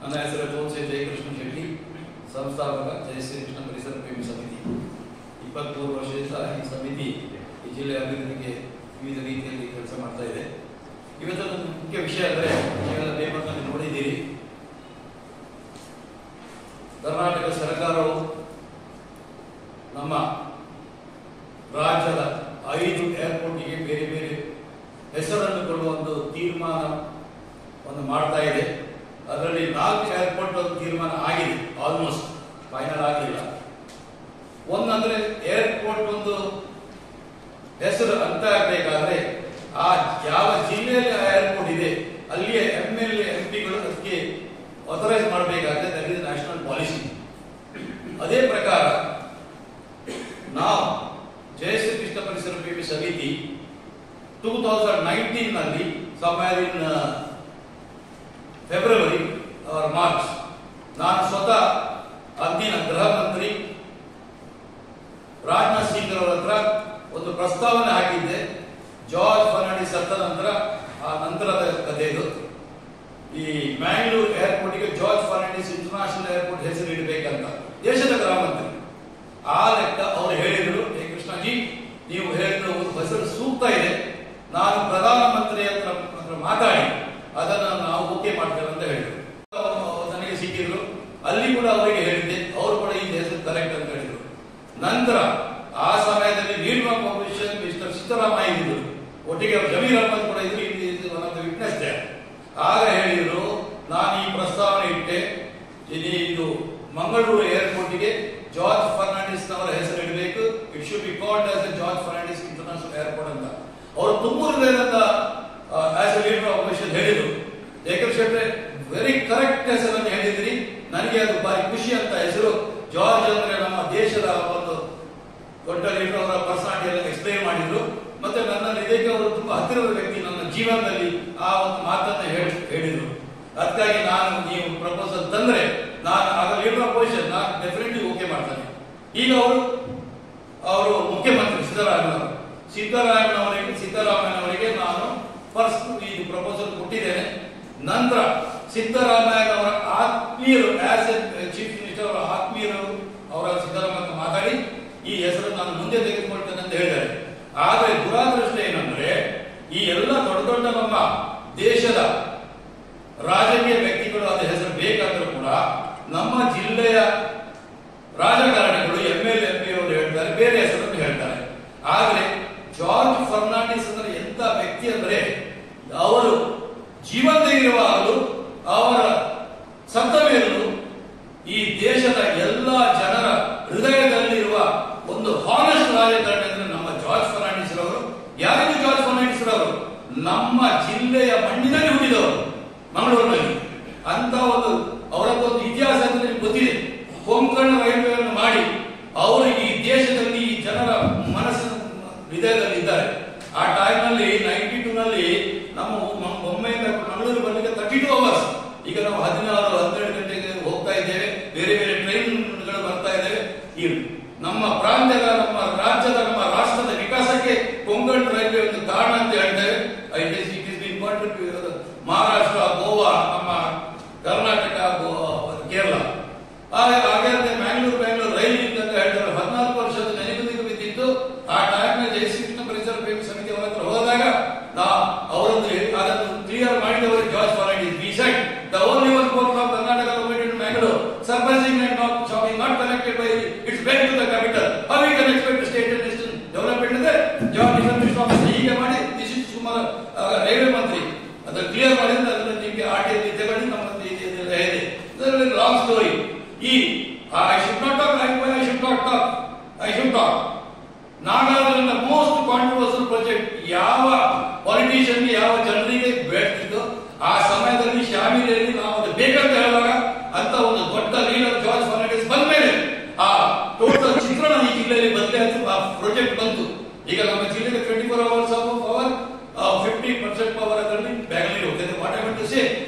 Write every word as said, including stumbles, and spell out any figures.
ನನ್ನ ಹೆಸರು ತೋನ್ಸೆ ಜಯಕೃಷ್ಣ ಶೆಟ್ಟಿ, ಸಂಸ್ಥಾಪಕ ಜಯಶ್ರೀ ಕೃಷ್ಣ ಪರಿಸರ ಪ್ರೇಮಿ ಸಮಿತಿ. ಇಪ್ಪತ್ಮೂರು ವರ್ಷದಿಂದ ಈ ಸಮಿತಿ ಈ ಜಿಲ್ಲೆಯ ಅಭಿವೃದ್ಧಿಗೆ ವಿವಿಧ ರೀತಿಯಲ್ಲಿ ಕೆಲಸ ಮಾಡ್ತಾ ಇದೆ. ಇವತ್ತೊಂದು ಮುಖ್ಯ ವಿಷಯ ಅಂದರೆ, ನೀವೆಲ್ಲ ಪೇಪರ್ನಲ್ಲಿ ನೋಡಿದ್ದೀರಿ, ಕರ್ನಾಟಕ ಸರ್ಕಾರವು ನಮ್ಮ ರಾಜ್ಯದ ಐದು ಏರ್ಪೋರ್ಟ್ಗೆ ಬೇರೆ ಬೇರೆ ಹೆಸರನ್ನು ಕೊಡುವ ಒಂದು ತೀರ್ಮಾನವನ್ನು ಮಾಡ್ತಾ ಇದೆ. ಅದರಲ್ಲಿ ನಾಲ್ಕು ಏರ್ಪೋರ್ಟ್ ಒಂದು ತೀರ್ಮಾನ ಆಗಿದೆ, ಆಲ್ಮೋಸ್ಟ್ ಫೈನಲ್ ಆಗಲಿಲ್ಲ. ಒಂದಂದ್ರೆ ಏರ್ಪೋರ್ಟ್ ಒಂದು ಹೆಸರು ಅಂತ ಆಗಬೇಕಾದ್ರೆ ಆ ಯಾವ ಜಿಲ್ಲೆಯಲ್ಲಿ ಆ ಏರ್ಪೋರ್ಟ್ ಇದೆ ಅಲ್ಲಿಯೇ ಎಂ ಎಲ್ ಎಂ ಪಿಗಳು ಅದಕ್ಕೆ ಆಥರೈಸ್ ಮಾಡಬೇಕಾದ್ರೆ ದಟ್ ಇಸ್ ನ್ಯಾಷನಲ್ ಪಾಲಿಸಿ. ಅದೇ ಪ್ರಕಾರ ನಾವು Jayashree Krishna Parisara Premi Samiti two thousand nineteen ನಲ್ಲಿ somewhere in February or March ನಾನು ಸ್ವತಃ ಅಂದಿನ ಗೃಹ ಮಂತ್ರಿ ರಾಜನಾಥ್ ಸಿಂಗ್ ಅವರ ಹತ್ರ ಒಂದು ಪ್ರಸ್ತಾವನೆ ಹಾಕಿದ್ದೆ. ಜಾರ್ಜ್ ಫರ್ನಾಂಡಿಸ್ ಸತ್ತ ನಂತರ ಆ ನಂತರದ ಕಥೆ ಇದು. ಈ ಮ್ಯಾಂಗ್ಳೂರ್ ಏರ್ಪೋರ್ಟ್ಗೆ ಜಾರ್ಜ್ ಫರ್ನಾಂಡಿಸ್ ಇಂಟರ್ನ್ಯಾಷನಲ್ ಏರ್ಪೋರ್ಟ್ ಹೆಸರು ಇಡಬೇಕಂತ ದೇಶದ ಗೃಹ ಮಂತ್ರಿ. ಆ ಲೆಕ್ಕ ಅವರು ಹೇಳಿದರು, ಹೇ ಕೃಷ್ಣಜಿ, ನೀವು ಹೇಳಿದ ಒಂದು ಹೆಸರು ಸೂಕ್ತ ಇದೆ, ನಾನು ಪ್ರಧಾನಮಂತ್ರಿ ಹತ್ರ ಹತ್ರ ಮಾತಾಡಿ ಅದನ್ನು ನಾವು ಓಕೆ ಮಾಡ್ತೇವೆ ಅಂತ ಹೇಳಿದರು. ನನಗೆ ಸಿಕ್ಕಿದ್ರು, ಅಲ್ಲಿ ಕೂಡ ಅವರಿಗೆ ಹೇಳಿದ್ದೆ, ಅವರು ಕೂಡ ಈ ಹೆಸರು ಕರೆಕ್ಟ್ ಅಂತ ಹೇಳಿದರು. ನಂತರ ಆ ಸಮಯದಲ್ಲಿ lead of opposition mister Siddaramaiah ಇದ್ದರು, ಒಟ್ಟಿಗೆ ಜಮೀರ್ ಅಹಮದ್ ಕೂಡ ಇದ್ರು, one of the witness they. ಆಗ ಹೇಳಿದ್ರು, ನಾನು ಈ ಪ್ರಸ್ತಾವನೆ ಇಟ್ಟೆ, ಇದು ಮಂಗಳೂರು ಏರ್ಪೋರ್ಟ್ಗೆ ಜಾರ್ಜ್ ಫರ್ನಾಂಡಿಸ್ ಅವರ ಹೆಸರು ಇಡಬೇಕು, it should be called as George Fernandes international airport ಅಂತ. ಅವರು ತುಮೂರಿನಿಂದ as a leader of opposition ಹೇಳಿದ್ರು. ಜಯಕೃಷ್ಣ ಶೆಟ್ಟಿ ವೆರಿ ಕರೆಕ್ಟ್ ಹೆಸರನ್ನು ಹೇಳಿದ್ರಿ, ನನಗೆ ಅದು ಬಾರಿ ಖುಷಿ ಅಂತ. ಹೆಸರು ಜಾರ್ಜ್ ಅಂದ್ರೆ ನಮ್ಮ ದೇಶದ ಒಂದು ದೊಡ್ಡ ಲೀಡರ್, ಅವರ ಪರ್ಸನಾಲಿಟಿ ಎಲ್ಲ ಎಕ್ಸ್ಪ್ಲೈನ್ ಮಾಡಿದ್ರು. ಮತ್ತೆ ನನ್ನ ಇದಕ್ಕೆ ಅವರು ತುಂಬಾ ಹತ್ತಿರದ ವ್ಯಕ್ತಿ, ನನ್ನ ಜೀವನದಲ್ಲಿ ಆ ಒಂದು ಮಾತನ್ನ ಹೇಳಿದ್ರು. ಅದಕ್ಕಾಗಿ ನಾನು ನೀವು ಪ್ರಪೋಸಲ್ ತಂದ್ರೆ ನಾನು ಆಗ ಲೀಡರ್ ಆಫ್ ಅಪೋಸಿಷನ್ ನಾನು ಡೆಫಿನೆಟ್ಲಿ ಓಕೆ ಮಾಡ್ತೇನೆ. ಈಗ ಅವರು ಅವರು ಮುಖ್ಯಮಂತ್ರಿ ಸಿದ್ದರಾಮಯ್ಯ ಸಿದ್ದರಾಮಯ್ಯನವರಿಗೆ ಸಿದ್ದರಾಮಯ್ಯನವರಿಗೆ ನಾನು ಫಸ್ಟ್ ಈ ಪ್ರಪೋಸಲ್ ಕೊಟ್ಟಿದ್ದೇನೆ. ನಂತರ ಸಿದ್ದರಾಮಯ್ಯನವರ ಆತ್ಮೀಯರು ಆಸ್ ಎ ಚೀಫ್ ಮಿನಿಸ್ಟರ್ ಅವರ ಆತ್ಮೀಯರು ಅವರ ಸಿದ್ದರಾಮಯ್ಯ ಮಾತಾಡಿ ಈ ಹೆಸರು ನಾನು ಮುಂದೆ ತೆಗೆದುಕೊಳ್ತೇನೆ ಅಂತ ಹೇಳಿದ್ದಾರೆ. ಆದರೆ ದುರಾದೃಷ್ಟ ಏನಂದ್ರೆ, ಈ ಎಲ್ಲ ದೊಡ್ಡ ದೊಡ್ಡ ನಮ್ಮ ದೇಶದ ರಾಜಕೀಯ ವ್ಯಕ್ತಿಗಳು ಅದ ಹೆಸರು ಬೇಕಾದರೂ ಕೂಡ ನಮ್ಮ ಜಿಲ್ಲೆಯ ರಾಜಕಾರಣಿಗಳು ಎಂ ಎಲ್ ಎಂ ಪಿ ಅವರು ಹೇಳ್ತಾರೆ, ಬೇರೆ ಹೆಸರನ್ನು ಹೇಳ್ತಾರೆ. ಆದ್ರೆ ಜಾರ್ಜ್ ಫರ್ನಾಂಡಿಸ್ ಅಂದ್ರೆ ಎಂತ ವ್ಯಕ್ತಿ ಅಂದ್ರೆ, ಅವರು ಜೀವಂತವಿರುವಾಗಲೂ ಅವರ ಸತ್ತ ಮೇಲೂ ಈ ದೇಶದ ಎಲ್ಲ ಜನರ ಹೃದಯದಲ್ಲಿರುವ ಒಂದು ಹಾನೆಸ್ಟ್ ರಾಜಕಾರಣಿ ಅಂದ್ರೆ ನಮ್ಮ ಜಾರ್ಜ್ ಫರ್ನಾಂಡಿಸ್ ರವರು. ಯಾರಿಗೂ ಜಾರ್ಜ್ ಫರ್ನಾಂಡಿಸ್ ರವರು ನಮ್ಮ ಜಿಲ್ಲೆಯ ಮಣ್ಣಿನಲ್ಲಿ ಹುಟ್ಟಿದವರು, ಮಂಗಳೂರಿನಲ್ಲಿ. ಅಂತ ಒಂದು ಅವರದ್ದೊಂದು ಇತಿಹಾಸ ಅಂತ ನಿಮ್ಗೆ ಗೊತ್ತಿದೆ. ಕೊಂಕಣ ರೈಲ್ವೆಯನ್ನು ಮಾಡಿ ಅವರು ಈ ದೇಶದಲ್ಲಿ ಈ ಜನರ ಮನಸ್ಸಿನ ಹೃದಯದಲ್ಲಿ ಇದ್ದಾರೆ. ಆ ಟೈಮ್ ನಲ್ಲಿ ನೈನ್ಟಿ ಟೂ ನಲ್ಲಿ ನಮ್ಮ ಒಮ್ಮೆಯಿಂದ ಮಂಗಳೂರು ಬರಲಿಕ್ಕೆ ತರ್ಟಿ ಟೂ ಅವರ್ಸ್. ಈಗ ನಾವು ಹದಿನಾರು ಹನ್ನೆರಡು ಗಂಟೆಗೆ ಹೋಗ್ತಾ ಇದ್ದೇವೆ, ಬೇರೆ ಬೇರೆ ಟ್ರೈನ್ಗಳು ಬರ್ತಾ ಇದ್ದೇವೆ. ಈ ನಮ್ಮ ಪ್ರಾಂತ್ಯದ, ನಮ್ಮ ರಾಜ್ಯದ, ನಮ್ಮ ರಾಷ್ಟ್ರದ ವಿಕಾಸಕ್ಕೆ ಕೊಂಕಣ ರೈಲ್ವೆ ಒಂದು ಕಾರಣ ಅಂತ ಹೇಳ್ತೇವೆ. It is it is been contribute Maharashtra, Goa, ನಮ್ಮ ಕರ್ನಾಟಕ, ಕೇರಳ. ಹಾಗಾದ್ರೆ ಮ್ಯಾಂಗ್ಳೂರ್ ಬ್ಯಾಂಗ್ಳೂರ್ ರೈಲು ಅಂತ ಹೇಳ್ತಾರೆ. ಹದಿನಾಲ್ಕು ವರ್ಷದ ನೆನಪಿಗೆ ಬಿದ್ದಿತ್ತು. ಆ ಟೈಮ್ ಜಯಶ್ರೀ ಕೃಷ್ಣ ಪರಿಸರ ಪ್ರೇಮಿ ಸಮಿತಿ ಅವರ ಹತ್ರ ಹೋದಾಗ ಅವರೊಂದು ಅದನ್ನು ಕ್ಲಿಯರ್ ಮಾಡಿದವರು George Fernandes. We said the only one port of Karnataka located in Mangalore, surprising and not shocking, not connected by its back to the capital. How we can expect state and nation development ಅಂದ್ರೆ George Fernandes ಹೀಗೆ ಮಾಡಿ this is ಸುಮಾರು railway ಮಂತ್ರಿ ಅದನ್ನು clear ಮಾಡಿದ್ರೆ ಅದನ್ನು ನಿಮಗೆ R T I ತಗೊಳ್ಳಿ, ನಮ್ಮ ಇದೆ. ಇದರಲ್ಲಿ ಲಾಂಗ್ ಸ್ಟೋರಿ. ಈ I should not talk, I should not talk, I should talk. Nagaland most controversial project ಯಾವ ಪಾಲಿಟಿಷಿಯನ್ ಯಾವ ಜನರಿಗೆ ಬೇಡ್ತಿದ್ದು ಆ ಸಮಯದಲ್ಲಿ ಶಾಮಿಲಿಯಲ್ಲಿ ನಾವು ಅದು ಬೇಕಂತ ಹೇಳುವಾಗ ಅಂತ ಒಂದು ದೊಡ್ಡ ಲೀಡರ್ ಜಾರ್ಜ್ ಫರ್ನಾಂಡಿಸ್ ಬಂದ ಮೇಲೆ ಆ ಟೋಟಲ್ ಚಿತ್ರಣ ಈ ಜಿಲ್ಲೆಯಲ್ಲಿ ಬದಲೇ ಆ ಪ್ರಾಜೆಕ್ಟ್ ಬಂತು. ಈಗ ನಮ್ಮ ಜಿಲ್ಲೆಗೆ twenty four hours of power, fifty percent power ಅದರಲ್ಲಿ ಬ್ಯಾಂಗ್ಳೂರಿಗೆ ಹೋಗ್ತದೆ. What I want to say,